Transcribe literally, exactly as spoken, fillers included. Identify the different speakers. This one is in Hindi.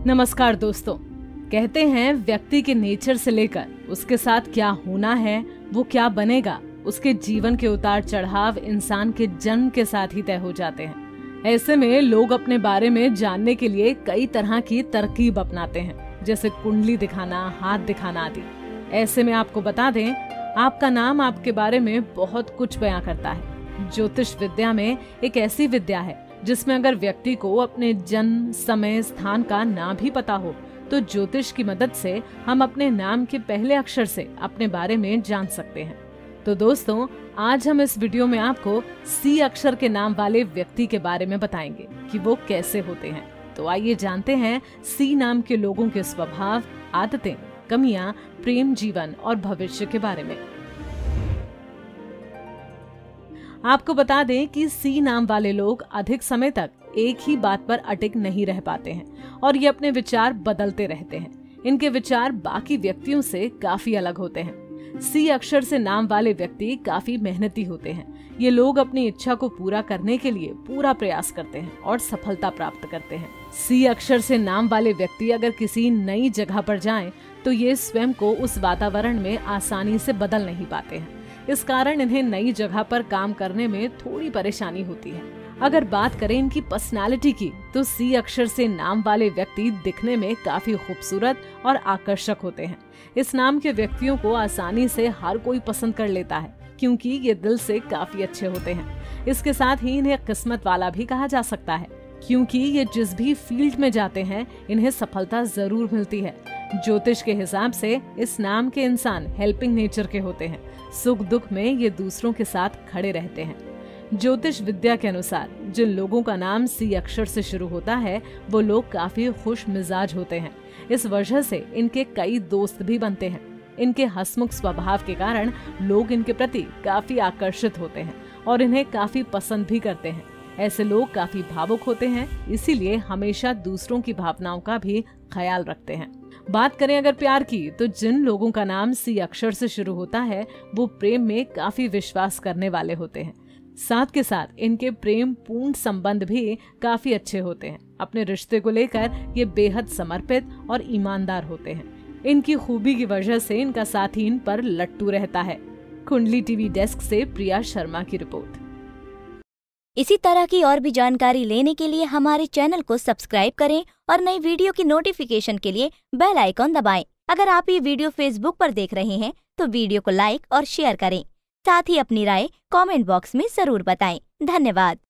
Speaker 1: नमस्कार दोस्तों। कहते हैं व्यक्ति के नेचर से लेकर उसके साथ क्या होना है, वो क्या बनेगा, उसके जीवन के उतार चढ़ाव इंसान के जन्म के साथ ही तय हो जाते हैं। ऐसे में लोग अपने बारे में जानने के लिए कई तरह की तरकीब अपनाते हैं, जैसे कुंडली दिखाना, हाथ दिखाना आदि। ऐसे में आपको बता दें, आपका नाम आपके बारे में बहुत कुछ बयां करता है। ज्योतिष विद्या में एक ऐसी विद्या है जिसमें अगर व्यक्ति को अपने जन्म, समय, स्थान का ना भी पता हो तो ज्योतिष की मदद से हम अपने नाम के पहले अक्षर से अपने बारे में जान सकते हैं। तो दोस्तों, आज हम इस वीडियो में आपको सी अक्षर के नाम वाले व्यक्ति के बारे में बताएंगे कि वो कैसे होते हैं। तो आइए जानते हैं सी नाम के लोगों के स्वभाव, आदतें, कमियां, प्रेम जीवन और भविष्य के बारे में। आपको बता दें कि सी नाम वाले लोग अधिक समय तक एक ही बात पर अटिक नहीं रह पाते हैं और ये अपने विचार बदलते रहते हैं। इनके विचार बाकी व्यक्तियों से काफी अलग होते हैं। सी अक्षर से नाम वाले व्यक्ति काफी मेहनती होते हैं। ये लोग अपनी इच्छा को पूरा करने के लिए पूरा प्रयास करते हैं और सफलता प्राप्त करते हैं। सी अक्षर से नाम वाले व्यक्ति अगर किसी नई जगह पर जाएं, तो ये स्वयं को उस वातावरण में आसानी से बदल नहीं पाते हैं। इस कारण इन्हें नई जगह पर काम करने में थोड़ी परेशानी होती है। अगर बात करें इनकी पर्सनालिटी की, तो सी अक्षर से नाम वाले व्यक्ति दिखने में काफी खूबसूरत और आकर्षक होते हैं। इस नाम के व्यक्तियों को आसानी से हर कोई पसंद कर लेता है, क्योंकि ये दिल से काफी अच्छे होते हैं। इसके साथ ही इन्हें किस्मत वाला भी कहा जा सकता है, क्योंकि ये जिस भी फील्ड में जाते हैं इन्हें सफलता जरूर मिलती है। ज्योतिष के हिसाब से इस नाम के इंसान हेल्पिंग नेचर के होते हैं। सुख दुख में ये दूसरों के साथ खड़े रहते हैं। ज्योतिष विद्या के अनुसार जिन लोगों का नाम सी अक्षर से शुरू होता है वो लोग काफी खुश मिजाज होते हैं। इस वजह से इनके कई दोस्त भी बनते हैं। इनके हंसमुख स्वभाव के कारण लोग इनके प्रति काफी आकर्षित होते हैं और इन्हें काफी पसंद भी करते हैं। ऐसे लोग काफी भावुक होते हैं, इसीलिए हमेशा दूसरों की भावनाओं का भी ख्याल रखते हैं। बात करें अगर प्यार की, तो जिन लोगों का नाम सी अक्षर से शुरू होता है वो प्रेम में काफी विश्वास करने वाले होते हैं। साथ के साथ इनके प्रेम पूर्ण संबंध भी काफी अच्छे होते हैं। अपने रिश्ते को लेकर ये बेहद समर्पित और ईमानदार होते हैं। इनकी खूबी की वजह से इनका साथी इन पर लट्टू रहता है। कुंडली टीवी डेस्क से प्रिया शर्मा की रिपोर्ट।
Speaker 2: इसी तरह की और भी जानकारी लेने के लिए हमारे चैनल को सब्सक्राइब करें और नई वीडियो की नोटिफिकेशन के लिए बेल आइकॉन दबाएं। अगर आप ये वीडियो फेसबुक पर देख रहे हैं तो वीडियो को लाइक और शेयर करें। साथ ही अपनी राय कमेंट बॉक्स में जरूर बताएं। धन्यवाद।